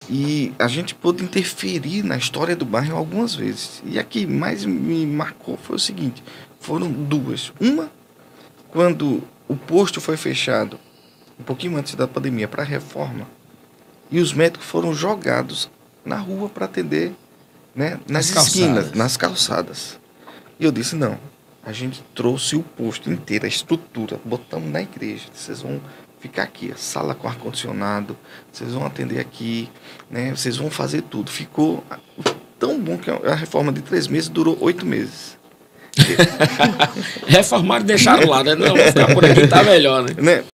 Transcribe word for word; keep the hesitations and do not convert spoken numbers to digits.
E a gente pôde interferir na história do bairro algumas vezes. E a que mais me marcou foi o seguinte, foram duas. Uma, quando o posto foi fechado, um pouquinho antes da pandemia, para a reforma, e os médicos foram jogados na rua para atender, né, nas Nas esquinas, calçadas. nas calçadas. E eu disse, não, a gente trouxe o posto inteiro, a estrutura, botamos na igreja, vocês vão ficar aqui, a sala com ar-condicionado, vocês vão atender aqui, né, vocês vão fazer tudo. Ficou tão bom que a reforma de três meses durou oito meses. Reformaram e deixaram lá, né? Não, vou ficar por aqui, tá melhor, né? né?